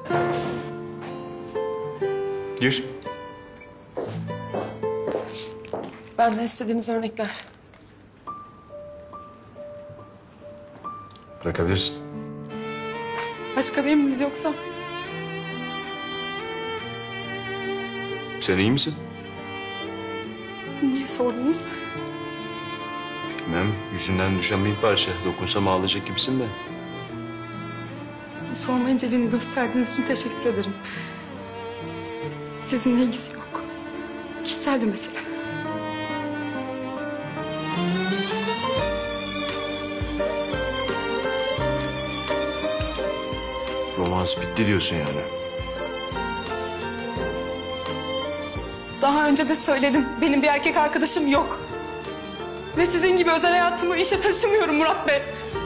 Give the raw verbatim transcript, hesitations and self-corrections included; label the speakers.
Speaker 1: Gir.
Speaker 2: Benden istediğiniz örnekler.
Speaker 1: Bırakabilirsin.
Speaker 2: Başka bir emriniz yoksa?
Speaker 1: Sen iyi misin?
Speaker 2: Niye sordunuz?
Speaker 1: Bilmem, yüzünden düşen bir parça. Dokunsam ağlayacak gibisin de.
Speaker 2: Sorma inceliğini gösterdiğiniz için teşekkür ederim. Sizinle ilgisi yok. Kişisel bir mesele.
Speaker 1: Romans bitti diyorsun yani.
Speaker 2: Daha önce de söyledim. Benim bir erkek arkadaşım yok. Ve sizin gibi özel hayatımı işe taşımıyorum Murat Bey.